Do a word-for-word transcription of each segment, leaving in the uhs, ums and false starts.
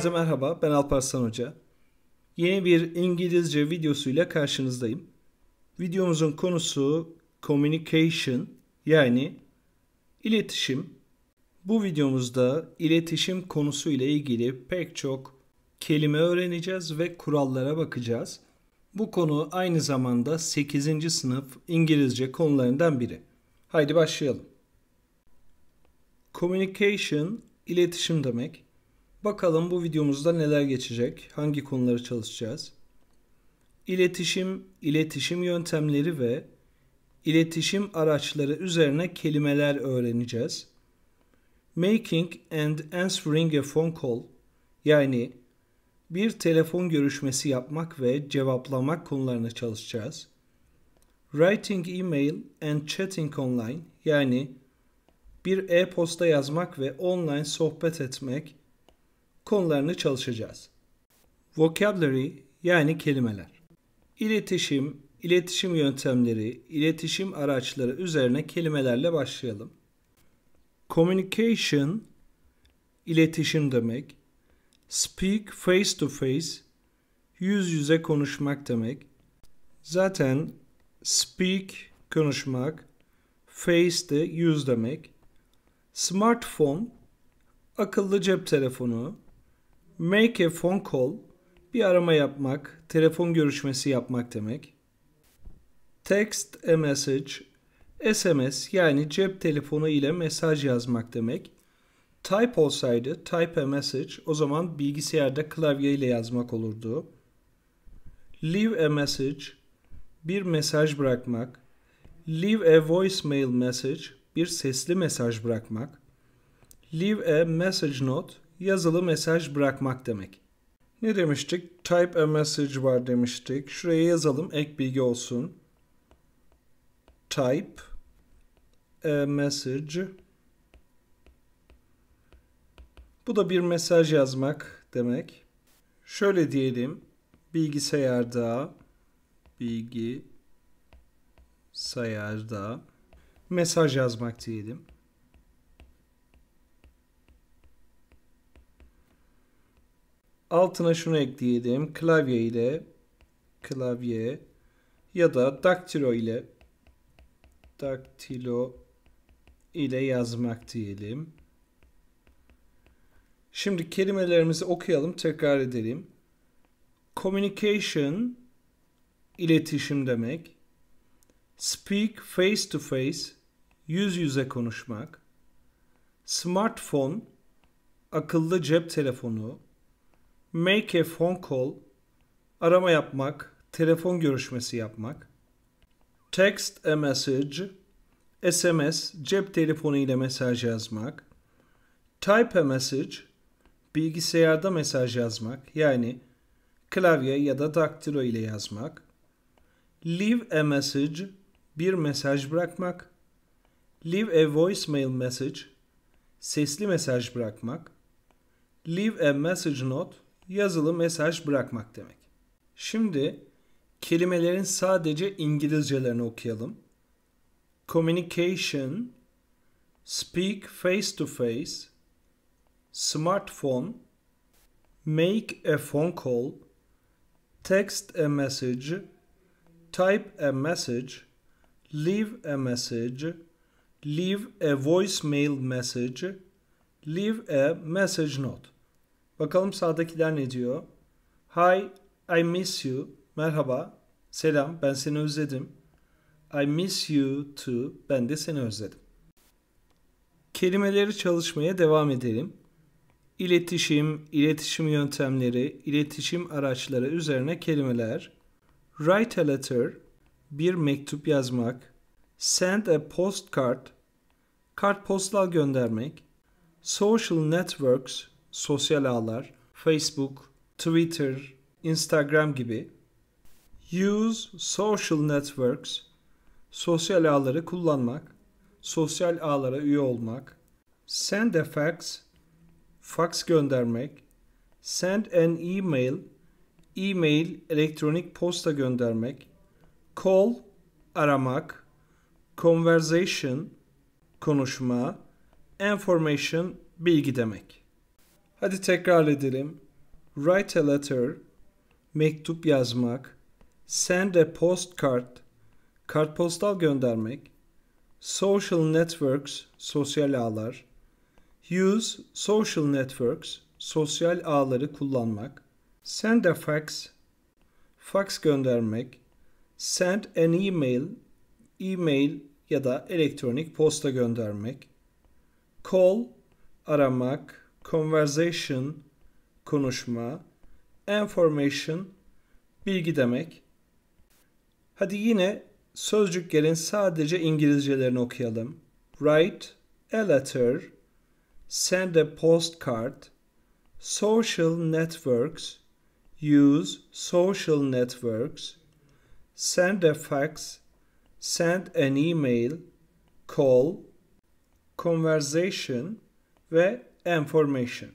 Herkese merhaba, ben Alparslan Hoca. Yeni bir İngilizce videosuyla karşınızdayım. Videomuzun konusu communication, yani iletişim. Bu videomuzda iletişim konusu ile ilgili pek çok kelime öğreneceğiz ve kurallara bakacağız. Bu konu aynı zamanda sekizinci sınıf İngilizce konularından biri. Haydi başlayalım. Communication, iletişim demek. Bakalım bu videomuzda neler geçecek, hangi konuları çalışacağız? İletişim, iletişim yöntemleri ve iletişim araçları üzerine kelimeler öğreneceğiz. Making and answering a phone call, yani bir telefon görüşmesi yapmak ve cevaplamak konularını çalışacağız. Writing email and chatting online, yani bir e-posta yazmak ve online sohbet etmek konularını çalışacağız. Vocabulary, yani kelimeler. İletişim, iletişim yöntemleri, iletişim araçları üzerine kelimelerle başlayalım. Communication, iletişim demek. Speak face to face, yüz yüze konuşmak demek. Zaten speak, konuşmak, face de yüz demek. Smartphone, akıllı cep telefonu. Make a phone call, bir arama yapmak, telefon görüşmesi yapmak demek. Text a message, S M S, yani cep telefonu ile mesaj yazmak demek. Type olsaydı, type a message, o zaman bilgisayarda klavye ile yazmak olurdu. Leave a message, bir mesaj bırakmak. Leave a voicemail message, bir sesli mesaj bırakmak. Leave a message note, yazılı mesaj bırakmak demek. Ne demiştik? Type a message var demiştik. Şuraya yazalım, ek bilgi olsun. Type a message. Bu da bir mesaj yazmak demek. Şöyle diyelim. Bilgisayarda bilgisayarda mesaj yazmak diyelim. Altına şunu ekleyelim. Klavye ile klavye ya da daktilo ile daktilo ile yazmak diyelim. Şimdi kelimelerimizi okuyalım, tekrar edelim. Communication, iletişim demek. Speak face to face, yüz yüze konuşmak. Smartphone, akıllı cep telefonu. Make a phone call, arama yapmak, telefon görüşmesi yapmak. Text a message, S M S, cep telefonu ile mesaj yazmak. Type a message, bilgisayarda mesaj yazmak, yani klavye ya da daktilo ile yazmak. Leave a message, bir mesaj bırakmak. Leave a voicemail message, sesli mesaj bırakmak. Leave a message note, yazılı mesaj bırakmak demek. Şimdi kelimelerin sadece İngilizcelerini okuyalım. Communication, speak face to face, smartphone, make a phone call, text a message, type a message, leave a message, leave a voicemail message, leave a message note. Bakalım sağdakiler ne diyor? Hi, I miss you. Merhaba, selam, ben seni özledim. I miss you too. Ben de seni özledim. Kelimeleri çalışmaya devam edelim. İletişim, iletişim yöntemleri, iletişim araçları üzerine kelimeler. Write a letter, bir mektup yazmak. Send a postcard, kartpostal göndermek. Social networks, sosyal ağlar, Facebook, Twitter, Instagram gibi. Use social networks, sosyal ağları kullanmak, sosyal ağlara üye olmak. Send a fax, fax göndermek. Send an email, e-mail, elektronik posta göndermek. Call, aramak. Conversation, konuşma. Information, bilgi demek. Hadi tekrar edelim. write a letter, mektup yazmak, send a postcard, kartpostal göndermek, social networks, sosyal ağlar, use social networks, sosyal ağları kullanmak, send a fax, fax göndermek, send an email, e-mail ya da elektronik posta göndermek, call, aramak, conversation, konuşma, information, bilgi demek. Hadi yine sözcüklerin sadece İngilizcelerini okuyalım. Write a letter, send a postcard, social networks, use social networks, send a fax, send an email, call, conversation ve information.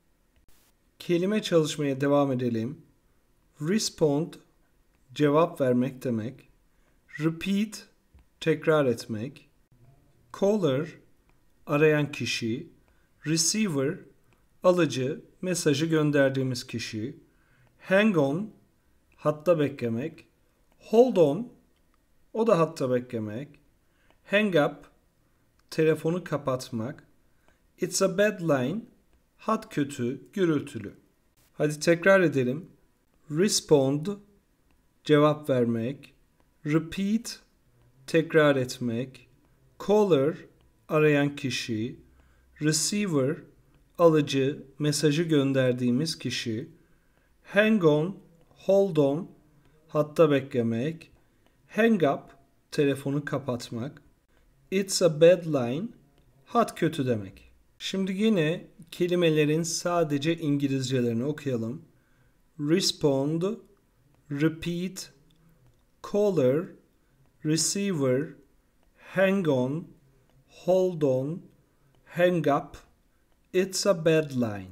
Kelime çalışmaya devam edelim. Respond, cevap vermek demek. Repeat, tekrar etmek. Caller, arayan kişi. Receiver, alıcı, mesajı gönderdiğimiz kişi. Hang on, hatta beklemek. Hold on, o da hatta beklemek. Hang up, telefonu kapatmak. It's a bad line, hat kötü, gürültülü. Hadi tekrar edelim. Respond, cevap vermek. Repeat, tekrar etmek. Caller, arayan kişi. Receiver, alıcı, mesajı gönderdiğimiz kişi. Hang on, hold on, hatta beklemek. Hang up, telefonu kapatmak. It's a bad line, hat kötü demek. Şimdi yine kelimelerin sadece İngilizcelerini okuyalım. Respond, repeat, caller, receiver, hang on, hold on, hang up, it's a bad line.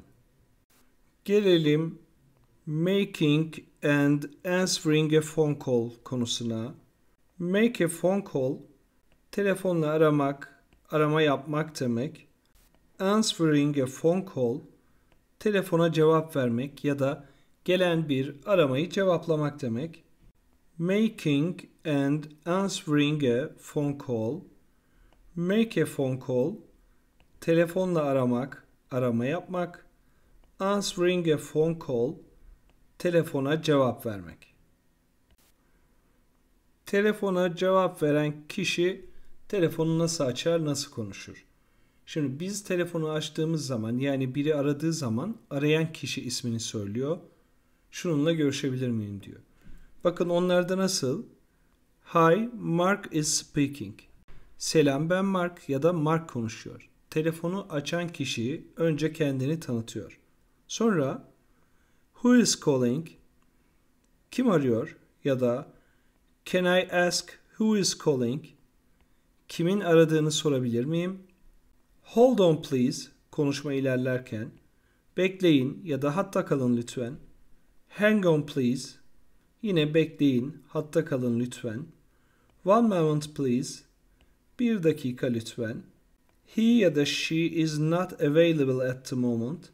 Gelelim making and answering a phone call konusuna. Make a phone call, telefonla aramak, arama yapmak demek. Answering a phone call, telefona cevap vermek ya da gelen bir aramayı cevaplamak demek. Making and answering a phone call. Make a phone call, telefonla aramak, arama yapmak. Answering a phone call, telefona cevap vermek. Telefona cevap veren kişi telefonu nasıl açar, nasıl konuşur? Şimdi biz telefonu açtığımız zaman, yani biri aradığı zaman arayan kişi ismini söylüyor. Şununla görüşebilir miyim diyor. Bakın onlarda nasıl? Hi, Mark is speaking. Selam, ben Mark ya da Mark konuşuyor. Telefonu açan kişi önce kendini tanıtıyor. Sonra who is calling? Kim arıyor? Ya da can I ask who is calling? Kimin aradığını sorabilir miyim? Hold on please, konuşma ilerlerken. Bekleyin ya da hatta kalın lütfen. Hang on please, yine bekleyin, hatta kalın lütfen. One moment please, bir dakika lütfen. He ya da she is not available at the moment.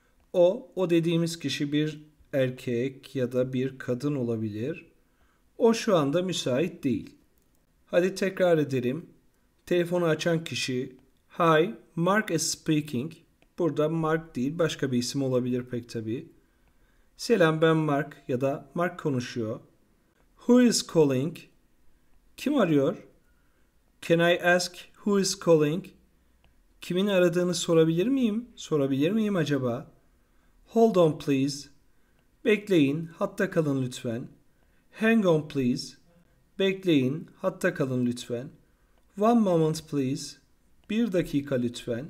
O, o dediğimiz kişi bir erkek ya da bir kadın olabilir. O şu anda müsait değil. Hadi tekrar edelim. Telefonu açan kişi, hi, Mark is speaking. Burada Mark değil, başka bir isim olabilir pek tabii. Selam, ben Mark ya da Mark konuşuyor. Who is calling? Kim arıyor? Can I ask who is calling? Kimin aradığını sorabilir miyim? Sorabilir miyim acaba? Hold on please. Bekleyin, hatta kalın lütfen. Hang on please. Bekleyin, hatta kalın lütfen. One moment please. Bir dakika lütfen.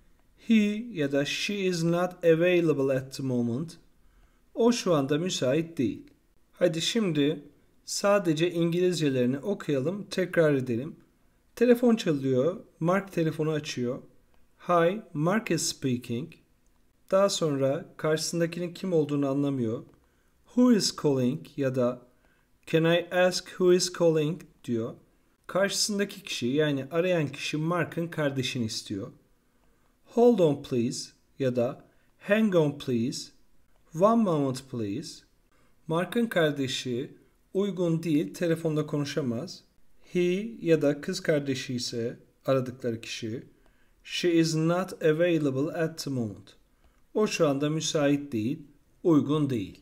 He ya da she is not available at the moment. O şu anda müsait değil. Hadi şimdi sadece İngilizcelerini okuyalım, tekrar edelim. Telefon çalıyor. Mark telefonu açıyor. Hi, Mark is speaking. Daha sonra karşısındakinin kim olduğunu anlamıyor. Who is calling ya da can I ask who is calling diyor. Karşısındaki kişi, yani arayan kişi Mark'ın kardeşini istiyor. Hold on please ya da hang on please. One moment please. Mark'ın kardeşi uygun değil, telefonda konuşamaz. He ya da kız kardeşi ise aradıkları kişi. She is not available at the moment. O şu anda müsait değil, uygun değil.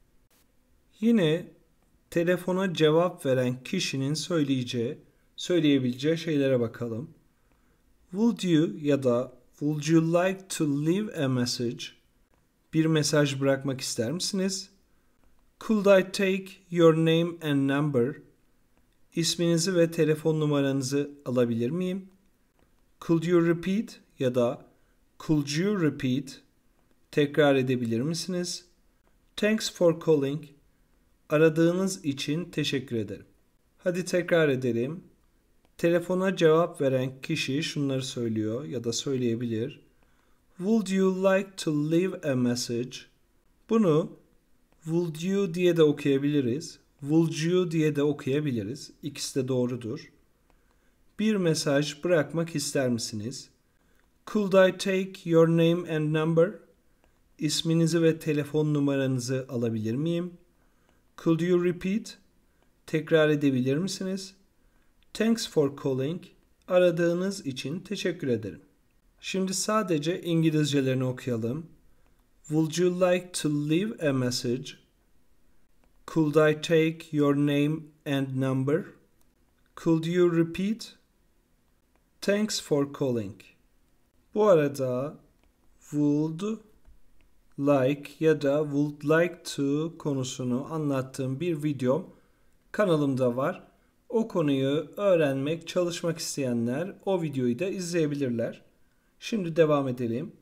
Yine telefona cevap veren kişinin söyleyeceği, söyleyebileceği şeylere bakalım. Would you ya da would you like to leave a message? Bir mesaj bırakmak ister misiniz? Could I take your name and number? İsminizi ve telefon numaranızı alabilir miyim? Could you repeat ya da could you repeat? Tekrar edebilir misiniz? Thanks for calling. Aradığınız için teşekkür ederim. Hadi tekrar edelim. Telefona cevap veren kişi şunları söylüyor ya da söyleyebilir. Would you like to leave a message? Bunu would you diye de okuyabiliriz. Would you diye de okuyabiliriz. İkisi de doğrudur. Bir mesaj bırakmak ister misiniz? Could I take your name and number? İsminizi ve telefon numaranızı alabilir miyim? Could you repeat? Tekrar edebilir misiniz? Thanks for calling. Aradığınız için teşekkür ederim. Şimdi sadece İngilizcelerini okuyalım. Would you like to leave a message? Could I take your name and number? Could you repeat? Thanks for calling. Bu arada would like ya da would like to konusunu anlattığım bir videom kanalımda var. O konuyu öğrenmek, çalışmak isteyenler o videoyu da izleyebilirler. Şimdi devam edelim.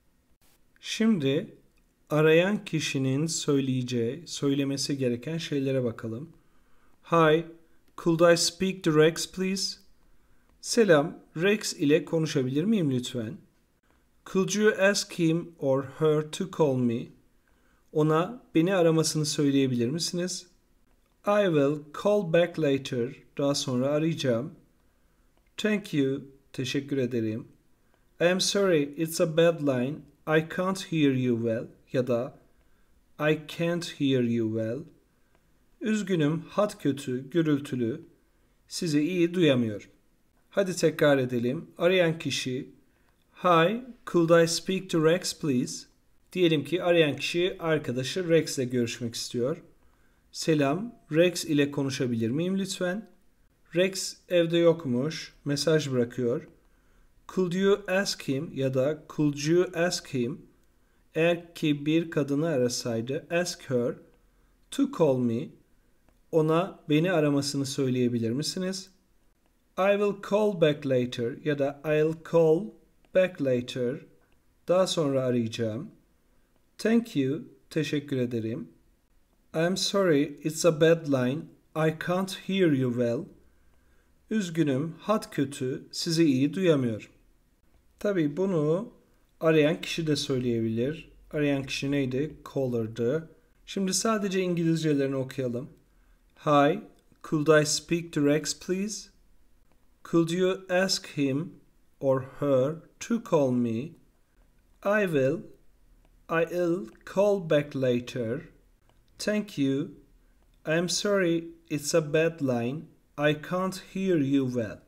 Şimdi arayan kişinin söyleyeceği, söylemesi gereken şeylere bakalım. Hi, could I speak to Rex please? Selam, Rex ile konuşabilir miyim lütfen? Could you ask him or her to call me? Ona beni aramasını söyleyebilir misiniz? I will call back later. Daha sonra arayacağım. Thank you. Teşekkür ederim. I am sorry, it's a bad line. I can't hear you well. Ya da I can't hear you well. Üzgünüm, hat kötü, gürültülü. Sizi iyi duyamıyorum. Hadi tekrar edelim. Arayan kişi, Hi, could I speak to Rex please? Diyelim ki arayan kişi arkadaşı Rex ile görüşmek istiyor. Selam, Rex ile konuşabilir miyim lütfen? Rex evde yokmuş, mesaj bırakıyor. Could you ask him ya da could you ask him? Eğer ki bir kadını arasaydı, ask her to call me. Ona beni aramasını söyleyebilir misiniz? I will call back later ya da I'll call back later. Daha sonra arayacağım. Thank you. Teşekkür ederim. I'm sorry, it's a bad line. I can't hear you well. Üzgünüm, hat kötü, sizi iyi duyamıyorum. Tabii bunu arayan kişi de söyleyebilir. Arayan kişi neydi? Caller'dı. Şimdi sadece İngilizcelerini okuyalım. Hi, could I speak to Rex please? Could you ask him or her to call me? I will. I'll call back later. Thank you. I'm sorry, it's a bad line. I can't hear you well.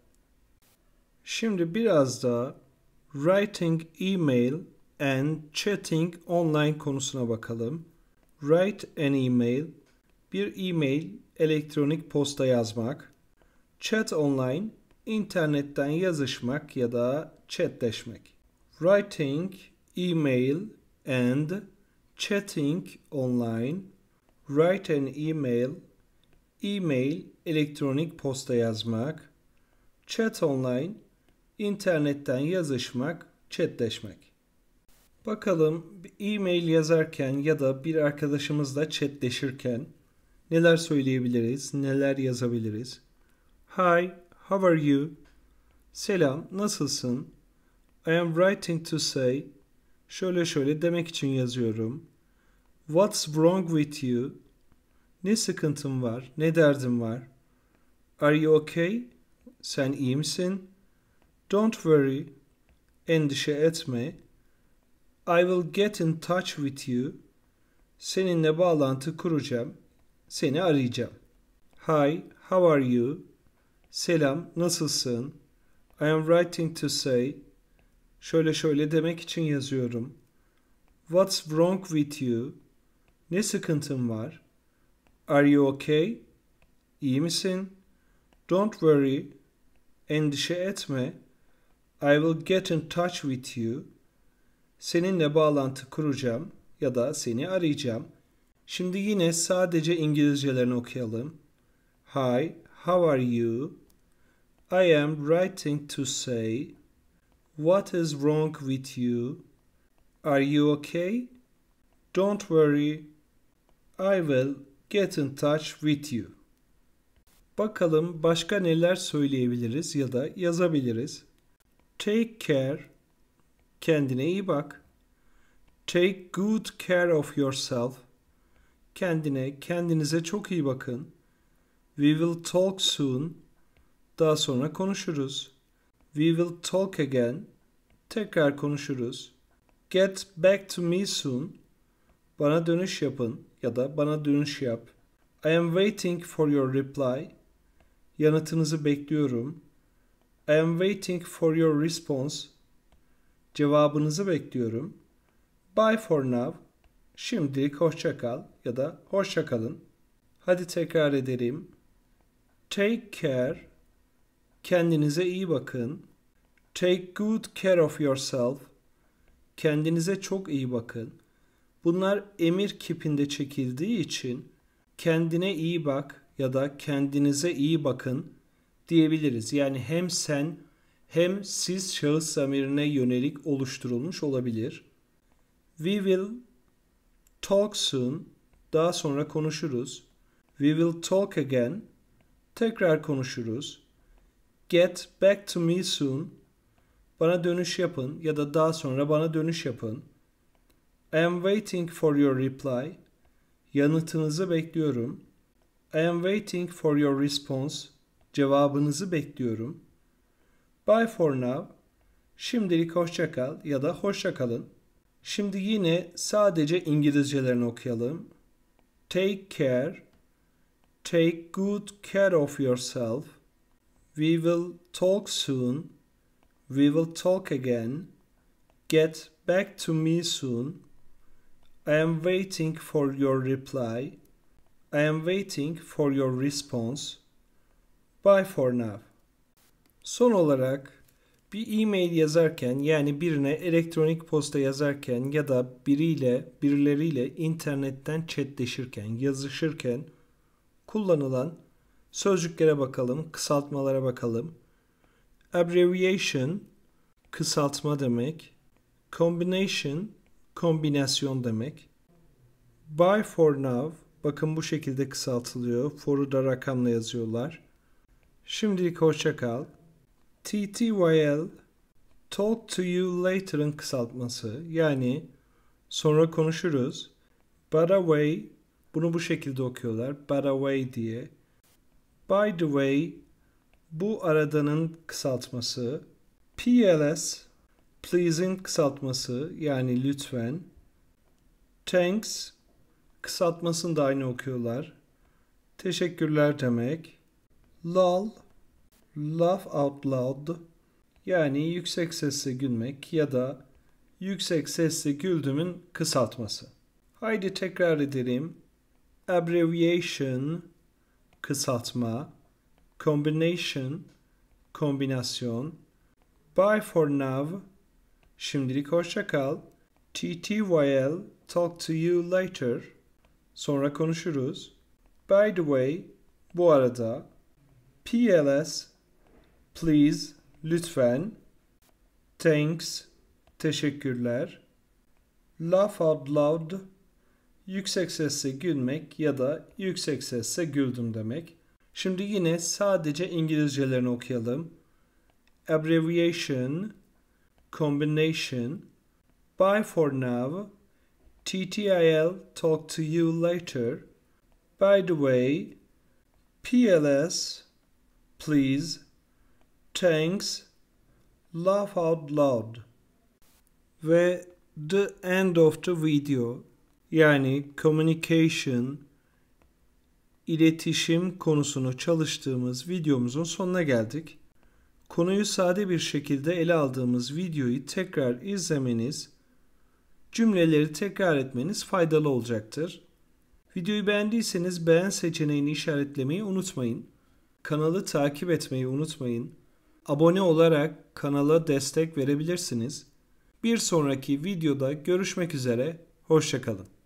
Şimdi biraz da writing email and chatting online konusuna bakalım. Write an email, bir e-mail, elektronik posta yazmak. Chat online, internetten yazışmak ya da chatleşmek. Writing, email and chatting online. Write an email, e-mail, elektronik posta yazmak. Chat online, internetten yazışmak, chatleşmek. Bakalım e-mail yazarken ya da bir arkadaşımızla chatleşirken neler söyleyebiliriz, neler yazabiliriz? Hi, how are you? Selam, nasılsın? I am writing to say, şöyle şöyle demek için yazıyorum. What's wrong with you? Ne sıkıntın var, ne derdin var? Are you okay? Sen iyi misin? Don't worry, endişe etme. I will get in touch with you. Seninle bağlantı kuracağım. Seni arayacağım. Hi, how are you? Selam, nasılsın? I am writing to say. Şöyle şöyle demek için yazıyorum. What's wrong with you? Ne sıkıntın var? Are you okay? İyi misin? Don't worry. Endişe etme. I will get in touch with you. Seninle bağlantı kuracağım ya da seni arayacağım. Şimdi yine sadece İngilizcelerini okuyalım. Hi, how are you? I am writing to say. What is wrong with you? Are you okay? Don't worry. I will get in touch with you. Bakalım başka neler söyleyebiliriz ya da yazabiliriz. Take care. Kendine iyi bak. Take good care of yourself. Kendine, kendinize çok iyi bakın. We will talk soon. Daha sonra konuşuruz. We will talk again. Tekrar konuşuruz. Get back to me soon. Bana dönüş yapın ya da bana dönüş yap. I am waiting for your reply. Yanıtınızı bekliyorum. I am waiting for your response. Cevabınızı bekliyorum. Bye for now. Şimdilik hoşça kal ya da hoşça kalın. Hadi tekrar edelim. Take care. Kendinize iyi bakın. Take good care of yourself. Kendinize çok iyi bakın. Bunlar emir kipinde çekildiği için kendine iyi bak ya da kendinize iyi bakın diyebiliriz. Yani hem sen hem siz şahıs zamirine yönelik oluşturulmuş olabilir. We will talk soon. Daha sonra konuşuruz. We will talk again. Tekrar konuşuruz. Get back to me soon. Bana dönüş yapın ya da daha sonra bana dönüş yapın. I am waiting for your reply. Yanıtınızı bekliyorum. I am waiting for your response. Cevabınızı bekliyorum. Bye for now. Şimdilik hoşça kal ya da hoşça kalın. Şimdi yine sadece İngilizcelerini okuyalım. Take care. Take good care of yourself. We will talk soon. We will talk again. Get back to me soon. I am waiting for your reply. I am waiting for your response. Bye for now. Son olarak bir e-mail yazarken, yani birine elektronik posta yazarken ya da biriyle, birileriyle internetten chatleşirken, yazışırken kullanılan sözcüklere bakalım, kısaltmalara bakalım. Abbreviation, kısaltma demek. Combination, kombinasyon demek. Bye for now, bakın bu şekilde kısaltılıyor. For'u da rakamla yazıyorlar. Şimdilik hoşça kal. T T Y L, talk to you later'ın kısaltması, yani sonra konuşuruz. By the way, bunu bu şekilde okuyorlar. By the way diye. By the way, bu aradanın kısaltması. P L S, please'in kısaltması, yani lütfen. Thanks, kısaltmasını da aynı okuyorlar. Teşekkürler demek. Lol, laugh out loud, yani yüksek sesle gülmek ya da yüksek sesle güldümün kısaltması. Haydi tekrar edelim. Abbreviation, kısaltma. Combination, kombinasyon. Bye for now, şimdilik hoşça kal. T T Y L, talk to you later, sonra konuşuruz. By the way, bu arada. P L S, please, lütfen. Thanks, teşekkürler. Laugh out loud, yüksek sesle gülmek ya da yüksek sesle güldüm demek. Şimdi yine sadece İngilizcelerini okuyalım. Abbreviation, combination. Bye for now. T T I L, talk to you later. By the way, P L S, please, thanks, laugh out loud. Ve the end of the video. yani communication, iletişim konusunu çalıştığımız videomuzun sonuna geldik. Konuyu sade bir şekilde ele aldığımız videoyu tekrar izlemeniz, cümleleri tekrar etmeniz faydalı olacaktır. Videoyu beğendiyseniz beğen seçeneğini işaretlemeyi unutmayın. Kanalı takip etmeyi unutmayın. Abone olarak kanala destek verebilirsiniz. Bir sonraki videoda görüşmek üzere, hoşça kalın.